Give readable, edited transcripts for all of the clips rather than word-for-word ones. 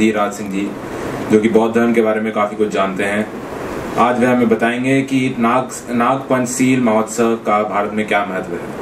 सुधीर राज सिंह जी, जो कि बौद्ध धर्म के बारे में काफ़ी कुछ जानते हैं। आज वे हमें बताएंगे कि नागपंचशील महोत्सव का भारत में क्या महत्व है।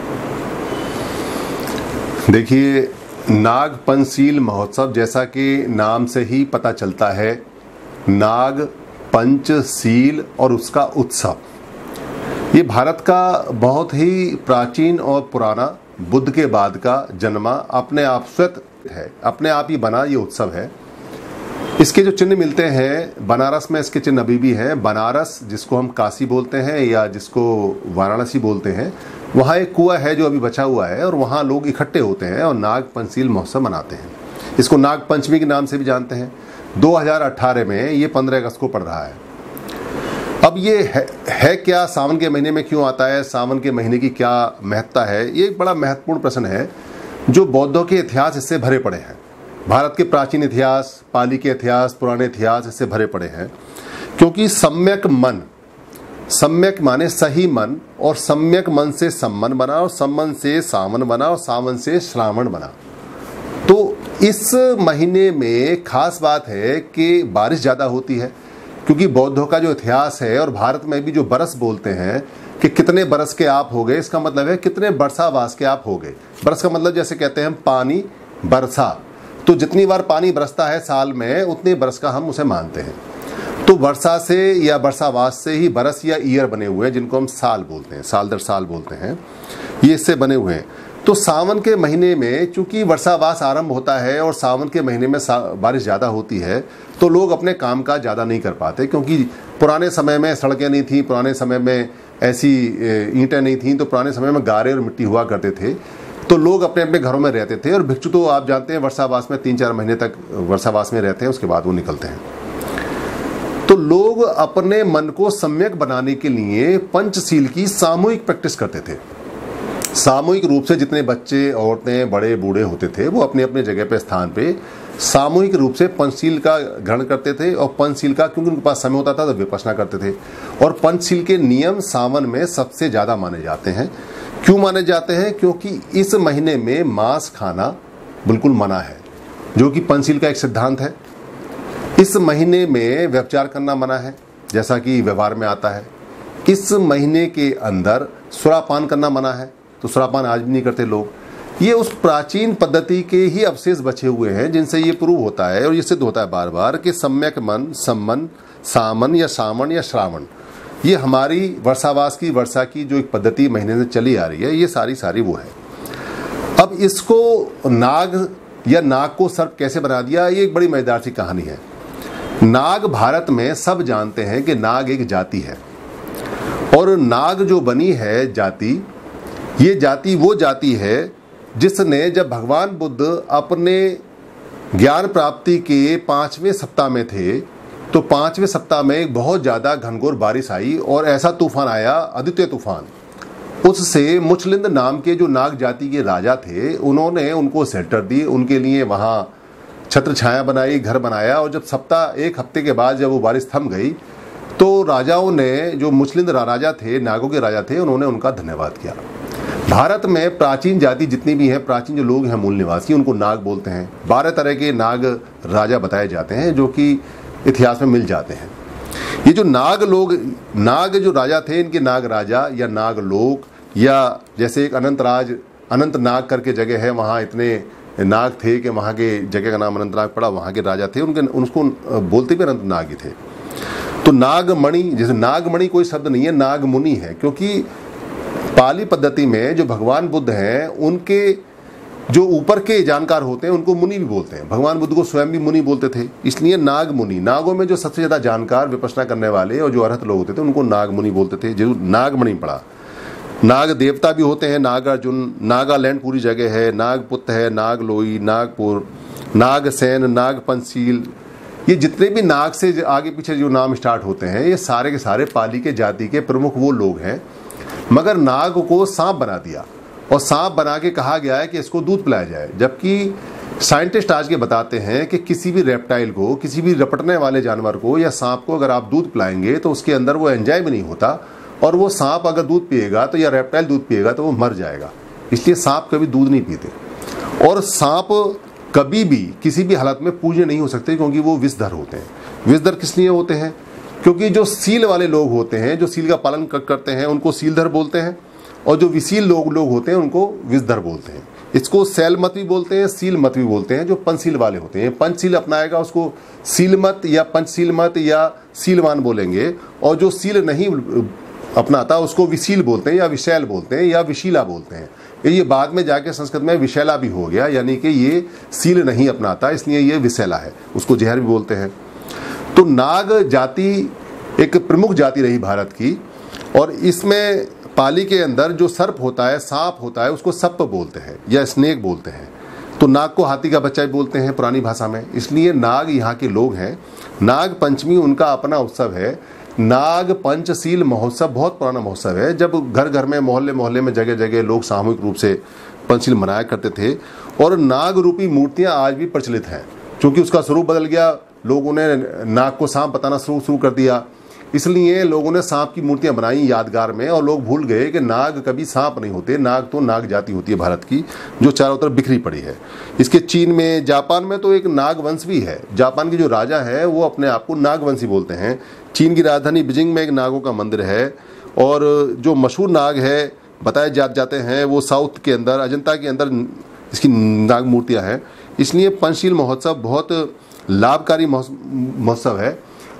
देखिए, नागपंचशील महोत्सव जैसा कि नाम से ही पता चलता है, नाग पंचशील और उसका उत्सव, ये भारत का बहुत ही प्राचीन और पुराना, बुद्ध के बाद का जन्मा, अपने आप स्वतः है, अपने आप ही बना ये उत्सव है। इसके जो चिन्ह मिलते हैं, बनारस में इसके चिन्ह अभी भी हैं। बनारस, जिसको हम काशी बोलते हैं या जिसको वाराणसी बोलते हैं, वहाँ एक कुआं है जो अभी बचा हुआ है और वहाँ लोग इकट्ठे होते हैं और नागपंचशील महोत्सव मनाते हैं। इसको नाग पंचमी के नाम से भी जानते हैं। 2018 में ये 15 अगस्त को पड़ रहा है। अब ये है क्या, सावन के महीने में क्यों आता है, सावन के महीने की क्या महत्ता है, ये एक बड़ा महत्वपूर्ण प्रश्न है जो बौद्धों के इतिहास इससे भरे पड़े हैं। भारत के प्राचीन इतिहास, पाली के इतिहास, पुराने इतिहास इससे भरे पड़े हैं। क्योंकि सम्यक मन, सम्यक माने सही मन, और सम्यक मन से सम्मन बना, और सम्मन से सावन बना, और सावन से श्रावण बना। तो इस महीने में खास बात है कि बारिश ज़्यादा होती है, क्योंकि बौद्धों का जो इतिहास है और भारत में भी जो बरस बोलते हैं कि कितने बरस के आप हो गए, इसका मतलब है कितने वर्षावास के आप हो गए। बरस का मतलब जैसे कहते हैं पानी बरसा, तो जितनी बार पानी बरसता है साल में, उतनी बरस का हम उसे मानते हैं। तो वर्षा से या वर्षावास से ही बरस या ईयर बने हुए हैं, जिनको हम साल बोलते हैं, साल दर साल बोलते हैं, ये इससे बने हुए हैं। तो सावन के महीने में चूंकि वर्षावास आरंभ होता है और सावन के महीने में बारिश ज़्यादा होती है, तो लोग अपने काम काज ज़्यादा नहीं कर पाते, क्योंकि पुराने समय में सड़कें नहीं थी, पुराने समय में ऐसी ईंटें नहीं थी, तो पुराने समय में गारे और मिट्टी हुआ करते थे। तो लोग अपने अपने घरों में रहते थे, और भिक्षु तो आप जानते हैं वर्षावास में 3-4 महीने तक वर्षावास में रहते हैं, उसके बाद वो निकलते हैं। तो लोग अपने मन को सम्यक बनाने के लिए पंचशील की सामूहिक प्रैक्टिस करते थे। सामूहिक रूप से जितने बच्चे, औरतें, बड़े बूढ़े होते थे, वो अपने अपने जगह पे, स्थान पे सामूहिक रूप से पंचशील का ग्रहण करते थे। और पंचशील का, क्योंकि उनके पास समय होता था, तो विपश्यना करते थे। और पंचशील के नियम सावन में सबसे ज़्यादा माने जाते हैं। क्यों माने जाते हैं? क्योंकि इस महीने में मांस खाना बिल्कुल मना है, जो कि पंचशील का एक सिद्धांत है। इस महीने में व्यभिचार करना मना है, जैसा कि व्यवहार में आता है। इस महीने के अंदर सुरापान करना मना है, तो सुरापान आज भी नहीं करते लोग। ये उस प्राचीन पद्धति के ही अवशेष बचे हुए हैं, जिनसे ये प्रूव होता है और ये सिद्ध होता है बार बार कि सम्यक मन, सम्मन, सामन या सावन या श्रावण, ये हमारी वर्षावास की, वर्षा की जो एक पद्धति महीने से चली आ रही है, ये सारी वो है। अब इसको नाग या नाग को सर्प कैसे बना दिया, ये एक बड़ी मजेदार सी कहानी है। नाग, भारत में सब जानते हैं कि नाग एक जाति है, और नाग जो बनी है जाति, ये जाति वो जाति है जिसने, जब भगवान बुद्ध अपने ज्ञान प्राप्ति के 5वें सप्ताह में थे, तो 5वें सप्ताह में एक बहुत ज़्यादा घनघोर बारिश आई और ऐसा तूफान आया, अद्वितीय तूफान। उससे मुचलिंद नाम के जो नाग जाति के राजा थे, उन्होंने उनको शेल्टर दी, उनके लिए वहाँ छत्र छाया बनाई, घर बनाया। और जब एक हफ्ते के बाद जब वो बारिश थम गई, तो राजाओं ने, जो मुचलिंद राजा थे, नागों के राजा थे, उन्होंने उनका धन्यवाद किया। भारत में प्राचीन जाति जितनी भी हैं, प्राचीन जो लोग हैं मूल निवासी, उनको नाग बोलते हैं। 12 तरह के नाग राजा बताए जाते हैं, जो कि इतिहास में मिल जाते हैं। ये जो नाग लोग, नाग जो राजा थे, इनके नाग राजा या नाग लोक, या जैसे एक अनंत नाग करके जगह है, वहाँ इतने नाग थे कि वहाँ के जगह का नाम अनंतनाग पड़ा, वहाँ के राजा थे, उसको बोलते भी अनंत नाग ही थे। तो नागमणि, जैसे नागमणि कोई शब्द नहीं है, नागमुनि है, क्योंकि पाली पद्धति में जो भगवान बुद्ध हैं, उनके जो ऊपर के जानकार होते हैं, उनको मुनि भी बोलते हैं। भगवान बुद्ध को स्वयं भी मुनि बोलते थे, इसलिए नागमुनि, नागों में जो सबसे ज़्यादा जानकार, विपश्यना करने वाले और जो अर्हत लोग होते थे, उनको नागमुनि बोलते थे। जो नागमणि पड़ा। नाग देवता भी होते हैं, नागार्जुन, नागालैंड पूरी जगह है, नागपुत है, नागलोई, नागपुर, नागसेन, नागपंचशील, ये जितने भी नाग से आगे पीछे जो नाम स्टार्ट होते हैं, ये सारे के सारे पाली के जाति के प्रमुख वो लोग हैं। मगर नाग को सांप बना दिया, और सांप बना के कहा गया है कि इसको दूध पिलाया जाए, जबकि साइंटिस्ट आज के बताते हैं कि किसी भी रेप्टाइल को, किसी भी रपटने वाले जानवर को या सांप को अगर आप दूध पिलाएंगे, तो उसके अंदर वो एंजाइम नहीं होता, और वो सांप अगर दूध पिएगा तो, या रेप्टाइल दूध पिएगा तो वो मर जाएगा। इसलिए सांप कभी दूध नहीं पीते। और सांप कभी भी किसी भी हालत में पूजनीय नहीं हो सकते, क्योंकि वो विषधर होते हैं। विषधर किस लिए होते हैं? क्योंकि जो सील वाले लोग होते हैं, जो सील का पालन करते हैं, उनको सीलधर बोलते हैं, और जो विशील लोग होते हैं उनको विषधर बोलते हैं। इसको शैल मत भी बोलते हैं, सील मत भी बोलते हैं। जो पंचशील वाले होते हैं, पंचशील अपनाएगा उसको सील मत या पंचशील मत या सीलवान बोलेंगे, और जो सील नहीं अपनाता उसको विशील बोलते हैं या विशैल बोलते हैं या विशीला बोलते हैं। ये बाद में जाके संस्कृत में विशैला भी हो गया, यानी कि ये सील नहीं अपनाता, इसलिए ये विशैला है, उसको जहर भी बोलते हैं। तो नाग जाति एक प्रमुख जाति रही भारत की, और इसमें पाली के अंदर जो सर्प होता है, सांप होता है, उसको सप्प बोलते हैं या स्नेक बोलते हैं। तो नाग को हाथी का बच्चा भी बोलते हैं पुरानी भाषा में, इसलिए नाग यहाँ के लोग हैं। नाग पंचमी उनका अपना उत्सव है। नाग पंचशील महोत्सव बहुत पुराना महोत्सव है। जब घर घर में, मोहल्ले मोहल्ले में, जगह जगह लोग सामूहिक रूप से पंचशील मनाया करते थे, और नाग रूपी मूर्तियां आज भी प्रचलित हैं। क्योंकि उसका स्वरूप बदल गया, लोगों ने नाग को सांप बताना शुरू कर दिया, इसलिए लोगों ने सांप की मूर्तियां बनाई यादगार में, और लोग भूल गए कि नाग कभी सांप नहीं होते। नाग तो नाग जाति होती है भारत की, जो चारों तरफ बिखरी पड़ी है। इसके चीन में, जापान में तो एक नाग वंश भी है। जापान के जो राजा है वो अपने आप को नागवंशी बोलते हैं। चीन की राजधानी बीजिंग में एक नागों का मंदिर है, और जो मशहूर नाग है बताए जाते हैं वो साउथ के अंदर, अजंता के अंदर इसकी नाग मूर्तियाँ हैं। इसलिए पंचशील महोत्सव बहुत लाभकारी महोत्सव है,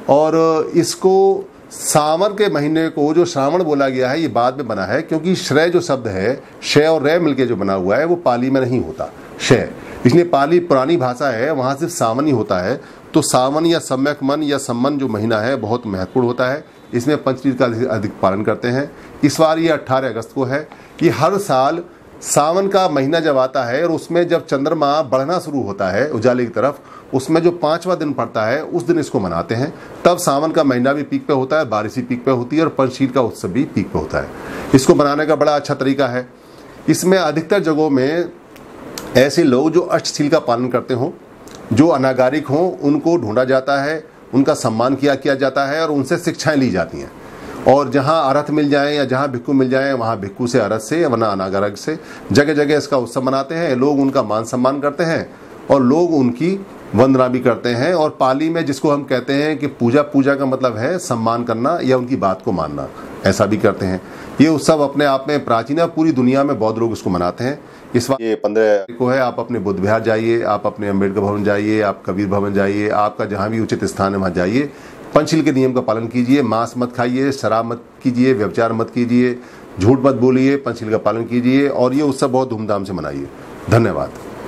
और इसको सावन के महीने को जो श्रावण बोला गया है, ये बाद में बना है, क्योंकि श्रय जो शब्द है, शय और रे मिलके जो बना हुआ है, वो पाली में नहीं होता, शय। इसलिए पाली पुरानी भाषा है, वहाँ सिर्फ सावन ही होता है। तो सावन या सम्यक मन या सम्मन जो महीना है बहुत महत्वपूर्ण होता है। इसमें पंचशील का अधिक पालन करते हैं। इस बार ये 18 अगस्त को है। कि हर साल सावन का महीना जब आता है, और उसमें जब चंद्रमा बढ़ना शुरू होता है उजाले की तरफ, उसमें जो 5वां दिन पड़ता है, उस दिन इसको मनाते हैं। तब सावन का महीना भी पीक पे होता है, बारिश भी पीक पे होती है, और पंचशील का उत्सव भी पीक पे होता है। इसको मनाने का बड़ा अच्छा तरीका है। इसमें अधिकतर जगहों में ऐसे लोग जो अष्टशील का पालन करते हों, जो अनागारिक हों, उनको ढूंढा जाता है, उनका सम्मान किया जाता है, और उनसे शिक्षाएं ली जाती हैं। और जहाँ अरथ मिल जाए या जहाँ भिक्खु मिल जाए, वहाँ भिक्खु से, अरथ से, वरना अनागारिक से, जगह जगह इसका उत्सव मनाते हैं। लोग उनका मान सम्मान करते हैं, और लोग उनकी वंदना भी करते हैं। और पाली में जिसको हम कहते हैं कि पूजा का मतलब है सम्मान करना या उनकी बात को मानना, ऐसा भी करते हैं। ये उत्सव अपने आप में प्राचीन है, पूरी दुनिया में बौद्ध लोग इसको मनाते हैं। इस बार ये 15 को है। आप अपने बुद्ध विहार जाइए, आप अपने अम्बेडकर भवन जाइए, आप कबीर भवन जाइए, आपका जहाँ भी उचित स्थान है वहाँ जाइए। पंचशील के नियम का पालन कीजिए, मांस मत खाइए, शराब मत कीजिए, व्यभिचार मत कीजिए, झूठ मत बोलिए, पंचशील का पालन कीजिए, और ये उत्सव बहुत धूमधाम से मनाइए। धन्यवाद।